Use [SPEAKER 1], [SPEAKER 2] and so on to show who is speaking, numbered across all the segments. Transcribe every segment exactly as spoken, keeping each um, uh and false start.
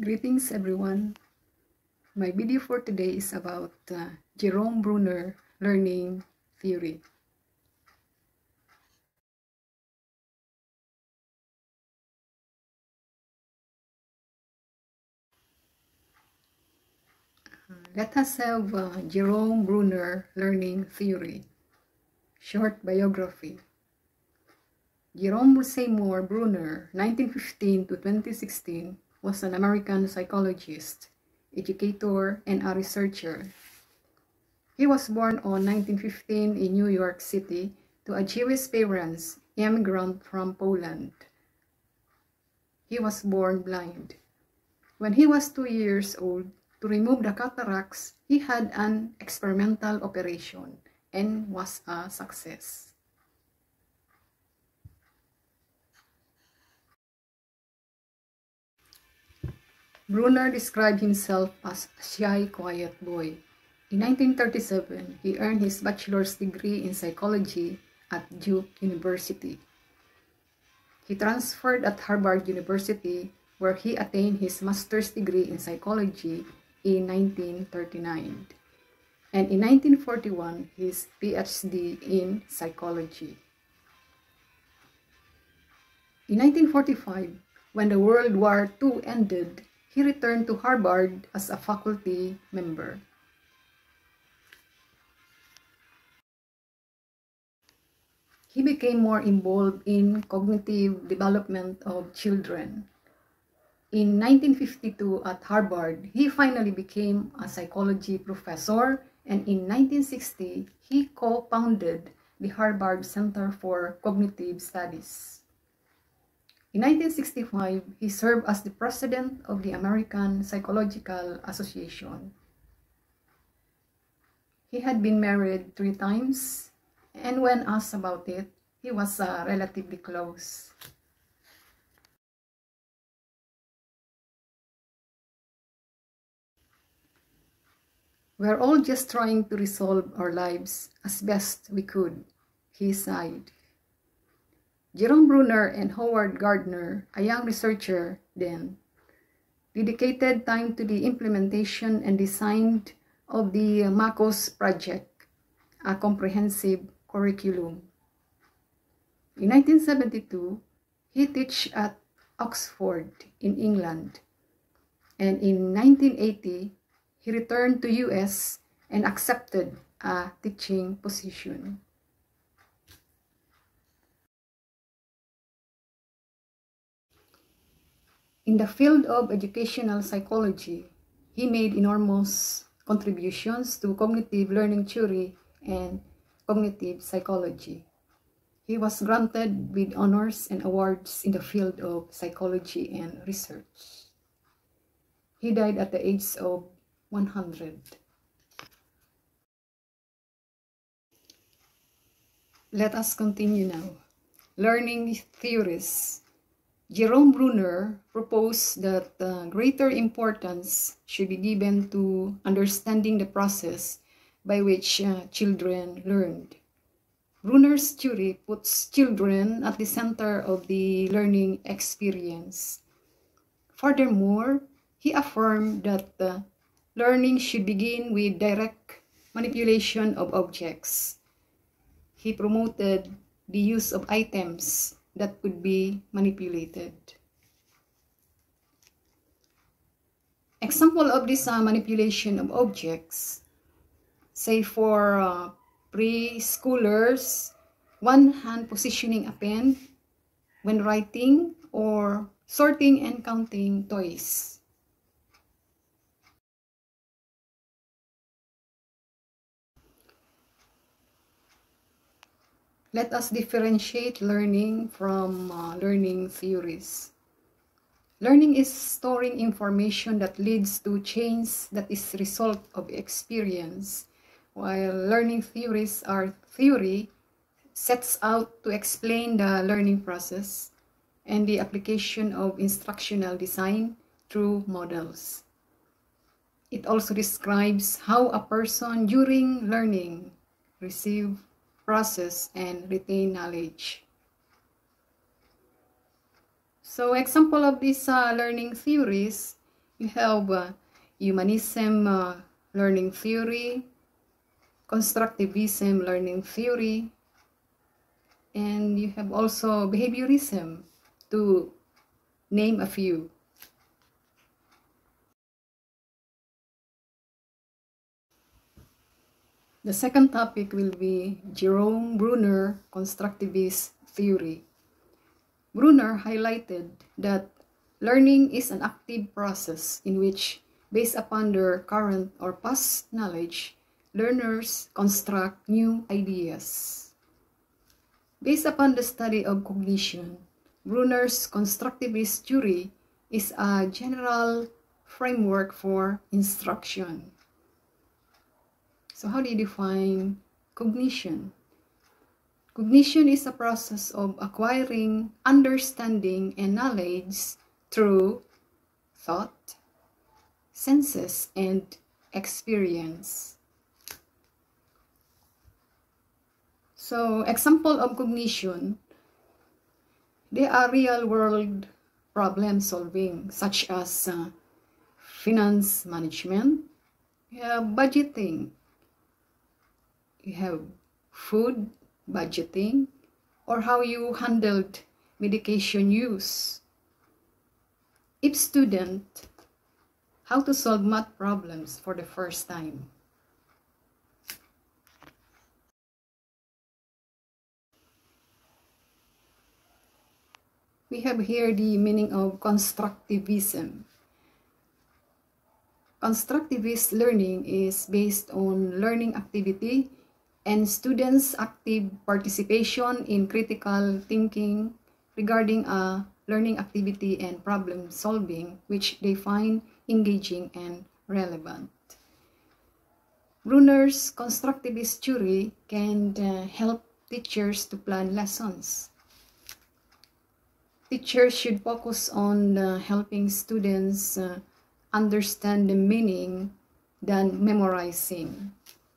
[SPEAKER 1] Greetings everyone. My video for today is about uh, Jerome Bruner learning theory. Uh, let us have uh, Jerome Bruner learning theory. Short biography. Jerome Seymour Bruner, nineteen fifteen to twenty sixteen, was an American psychologist, educator, and a researcher. He was born on nineteen fifteen in New York City to a Jewish parents, immigrant from Poland. He was born blind. When he was two years old, to remove the cataracts, he had an experimental operation and was a success. Bruner described himself as a shy, quiet boy. In nineteen thirty-seven, he earned his bachelor's degree in psychology at Duke University. He transferred at Harvard University, where he attained his master's degree in psychology in nineteen thirty-nine, and in nineteen forty-one, his P H D in psychology. In nineteen forty-five, when the World War Two ended, he returned to Harvard as a faculty member. He became more involved in cognitive development of children. In nineteen fifty-two at Harvard, he finally became a psychology professor, and in nineteen sixty, he co-founded the Harvard Center for Cognitive Studies. In nineteen sixty-five, he served as the president of the American Psychological Association. He had been married three times, and when asked about it, he was uh, relatively close. "We're all just trying to resolve our lives as best we could," he sighed. Jerome Bruner and Howard Gardner, a young researcher then, dedicated time to the implementation and design of the MACOS project, a comprehensive curriculum. In nineteen seventy-two, he taught at Oxford in England, and in nineteen eighty, he returned to U S and accepted a teaching position. In the field of educational psychology, he made enormous contributions to cognitive learning theory and cognitive psychology. He was granted with honors and awards in the field of psychology and research. He died at the age of one hundred. Let us continue now. Learning theories. Jerome Bruner proposed that uh, greater importance should be given to understanding the process by which uh, children learned. Bruner's theory puts children at the center of the learning experience. Furthermore, he affirmed that uh, learning should begin with direct manipulation of objects. He promoted the use of items that could be manipulated. Example of this uh, manipulation of objects, say for uh, preschoolers, one hand positioning a pen when writing or sorting and counting toys. Let us differentiate learning from uh, learning theories. Learning is storing information that leads to change that is result of experience, while learning theories are theory sets out to explain the learning process and the application of instructional design through models. It also describes how a person during learning receives, process, and retain knowledge. So example of these uh, learning theories You have uh, humanism uh, learning theory, constructivism learning theory, and you have also behaviorism, to name a few. The second topic will be Jerome Bruner Constructivist theory. Bruner highlighted that learning is an active process in which, based upon their current or past knowledge, learners construct new ideas. Based upon the study of cognition, Bruner's constructivist theory is a general framework for instruction. So how do you define cognition? Cognition is a process of acquiring understanding and knowledge through thought, senses, and experience. So, example of cognition, they are real-world problem solving, such as uh, finance management, you have budgeting, you have food budgeting, or how you handled medication use. If student, how to solve math problems for the first time. We have here the meaning of constructivism. Constructivist learning is based on learning activity and students' active participation in critical thinking regarding a learning activity and problem solving, which they find engaging and relevant. Bruner's constructivist theory can uh, help teachers to plan lessons. Teachers should focus on uh, helping students uh, understand the meaning than memorizing.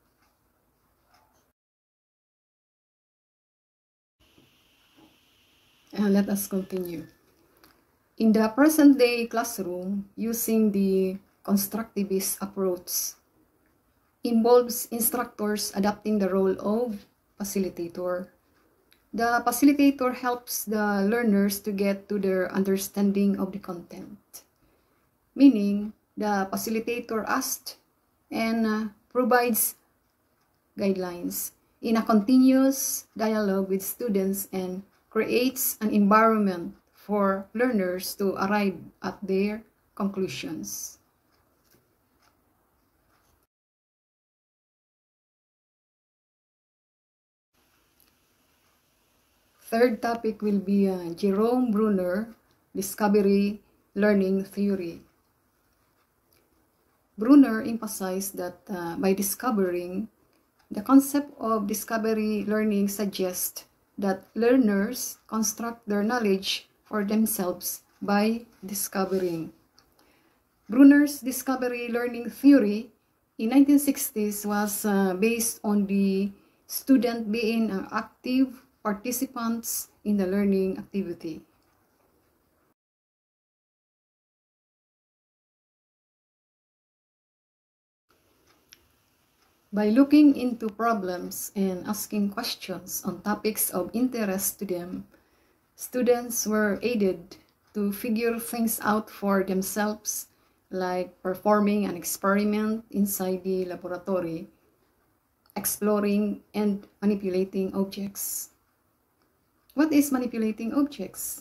[SPEAKER 1] Uh, let us continue. In the present-day classroom, using the constructivist approach involves instructors adopting the role of facilitator. The facilitator helps the learners to get to their understanding of the content, meaning the facilitator asks and uh, provides guidelines in a continuous dialogue with students and creates an environment for learners to arrive at their conclusions. Third topic will be uh, Jerome Bruner Discovery Learning Theory. Bruner emphasized that uh, by discovering, the concept of discovery learning suggests that learners construct their knowledge for themselves by discovering. Bruner's discovery learning theory in nineteen sixties was uh, based on the student being uh, active participants in the learning activity. By looking into problems and asking questions on topics of interest to them, students were aided to figure things out for themselves, like performing an experiment inside the laboratory, exploring and manipulating objects. What is manipulating objects?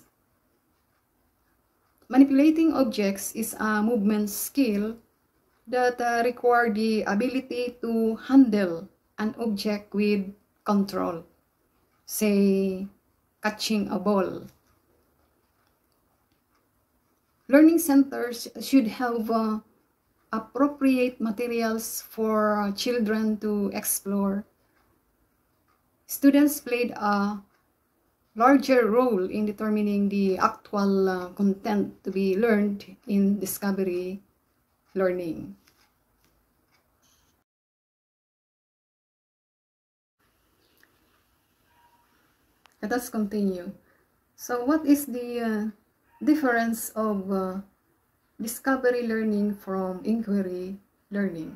[SPEAKER 1] Manipulating objects is a movement skill that uh, require the ability to handle an object with control, say, catching a ball. Learning centers should have uh, appropriate materials for children to explore. Students played a larger role in determining the actual uh, content to be learned in discovery learning. Let us continue. So what is the uh, difference of uh, discovery learning from inquiry learning.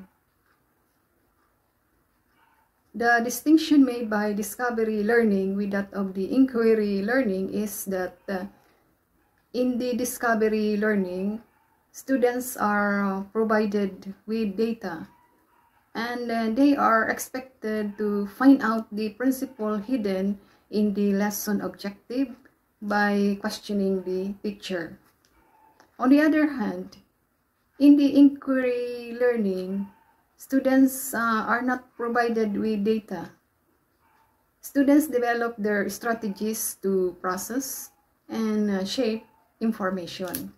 [SPEAKER 1] The distinction made by discovery learning with that of the inquiry learning is that uh, in the discovery learning, students are provided with data, and uh, they are expected to find out the principle hidden in the lesson objective by questioning the teacher. On the other hand, in the inquiry learning, students uh, are not provided with data. Students develop their strategies to process and uh, shape information.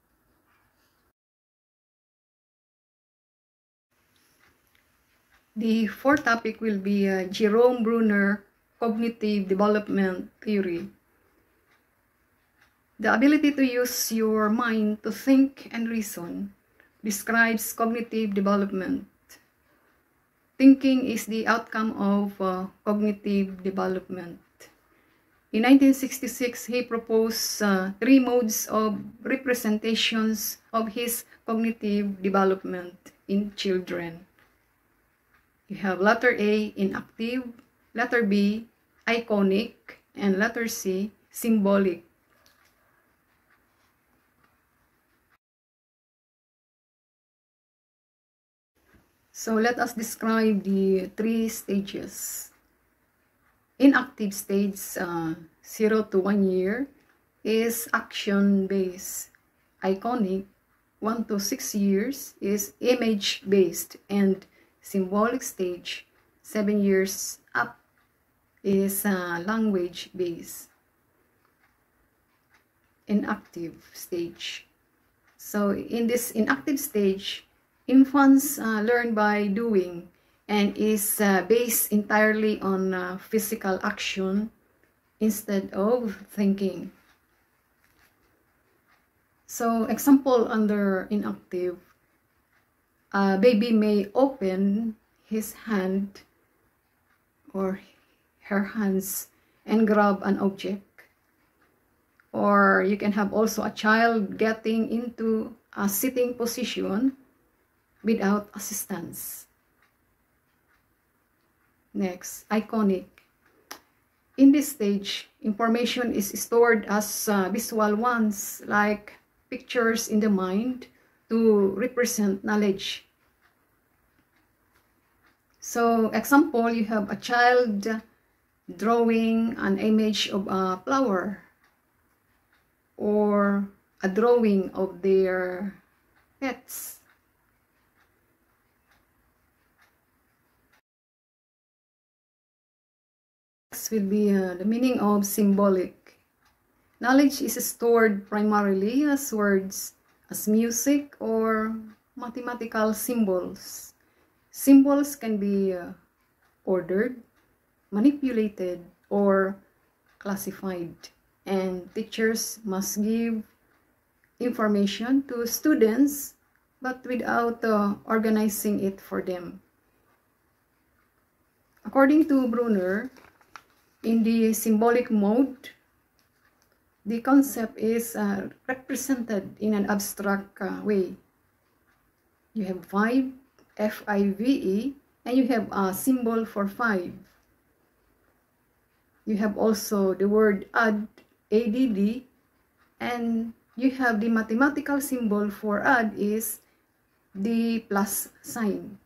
[SPEAKER 1] The fourth topic will be uh, Jerome Bruner Cognitive Development Theory. The ability to use your mind to think and reason describes cognitive development. Thinking is the outcome of uh, cognitive development. In nineteen sixty-six, he proposed uh, three modes of representations of his cognitive development in children. You have letter A, inactive, letter B, iconic, and letter C, symbolic. So let us describe the three stages. Inactive stage uh, zero to one year is action-based. Iconic one to six years is image-based, and symbolic stage seven years up is uh, language-based. Inactive stage. So in this inactive stage, infants uh, learn by doing and is uh, based entirely on uh, physical action instead of thinking. So example under inactive, a baby may open his hand or her hands and grab an object. Or you can have also a child getting into a sitting position without assistance. Next, iconic. In this stage, information is stored as uh, visual ones, like pictures in the mind, to represent knowledge. So, example, you have a child drawing an image of a flower or a drawing of their pets. Next will be uh, the meaning of symbolic. Knowledge is stored primarily as words, as music, or mathematical symbols. Symbols can be uh, ordered, manipulated, or classified, and teachers must give information to students but without uh, organizing it for them. According to Bruner, in the symbolic mode, the concept is uh, represented in an abstract uh, way. You have five, F I V E, and you have a symbol for five. You have also the word add, A D D, and you have the mathematical symbol for add is the plus sign.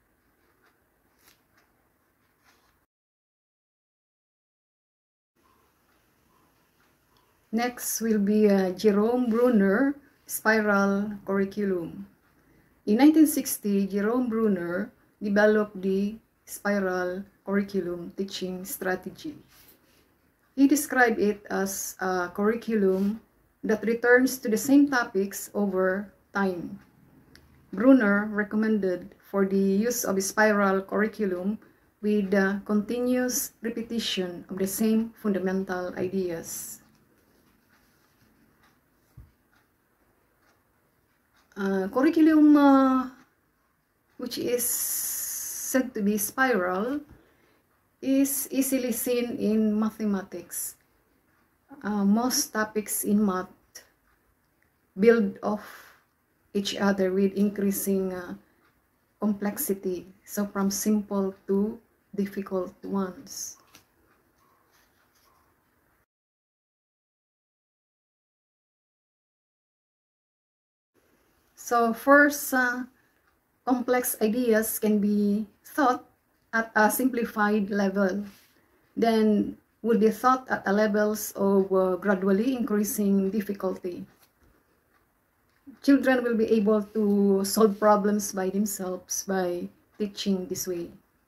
[SPEAKER 1] Next will be uh, Jerome Bruner Spiral Curriculum. In nineteen sixty, Jerome Bruner developed the spiral curriculum teaching strategy. He described it as a curriculum that returns to the same topics over time. Bruner recommended for the use of a spiral curriculum with the continuous repetition of the same fundamental ideas. Uh, curriculum uh, which is said to be spiral is easily seen in mathematics. Uh, most topics in math build off each other with increasing uh, complexity, so from simple to difficult ones. So first, uh, complex ideas can be thought at a simplified level, then would be thought at a levels of uh, gradually increasing difficulty. Children will be able to solve problems by themselves by teaching this way.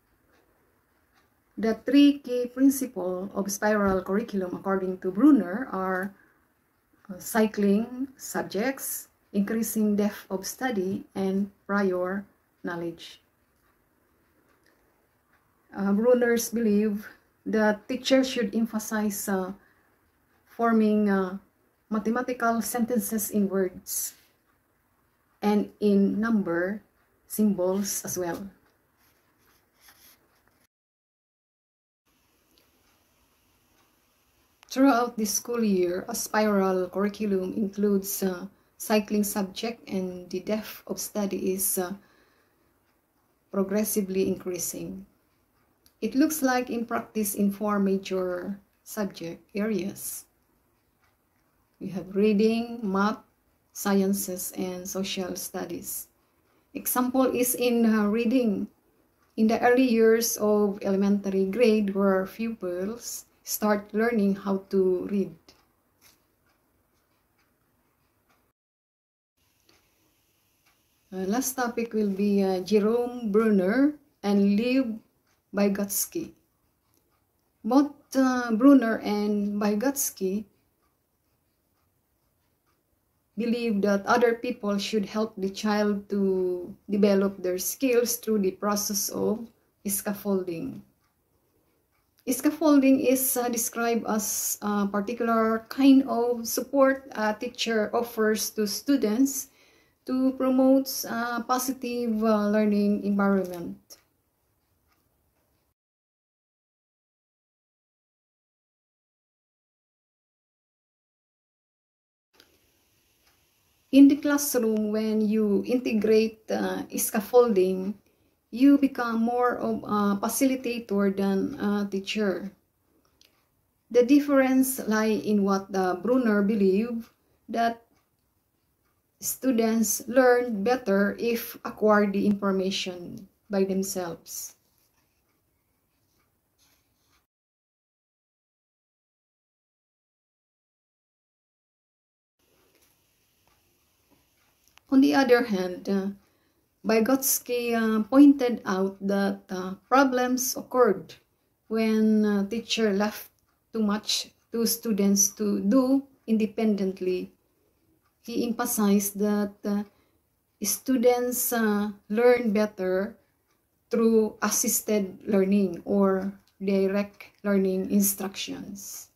[SPEAKER 1] The three key principles of spiral curriculum according to Bruner are uh, cycling subjects, increasing depth of study, and prior knowledge. Uh, Bruners believe that teachers should emphasize uh, forming uh, mathematical sentences in words and in number symbols as well. Throughout the school year, a spiral curriculum includes uh, cycling subject, and the depth of study is uh, progressively increasing. It looks like in practice in four major subject areas. We have reading, math, sciences, and social studies. Example is in uh, reading. In the early years of elementary grade, where pupils start learning how to read. Uh, last topic will be uh, Jerome Bruner and Lev Vygotsky. Both uh, Bruner and Vygotsky believe that other people should help the child to develop their skills through the process of scaffolding. Scaffolding is uh, described as a particular kind of support a teacher offers to students to promote a positive uh, learning environment. In the classroom, when you integrate uh, scaffolding, you become more of a facilitator than a teacher. The difference lies in what the Bruner believed, that students learn better if acquire the information by themselves. On the other hand, uh, Vygotsky uh, pointed out that uh, problems occurred when uh, teacher left too much to students to do independently. He emphasized that uh, students uh, learn better through assisted learning or direct learning instructions.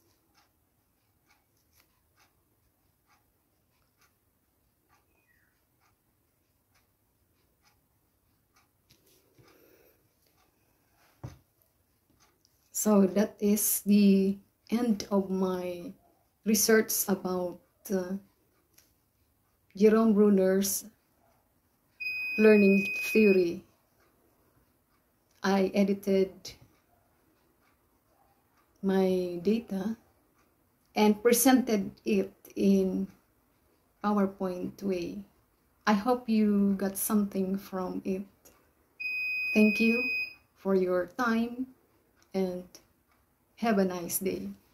[SPEAKER 1] So that is the end of my research about uh, Jerome Bruner's learning theory. I edited my data and presented it in PowerPoint way. I hope you got something from it. Thank you for your time and have a nice day.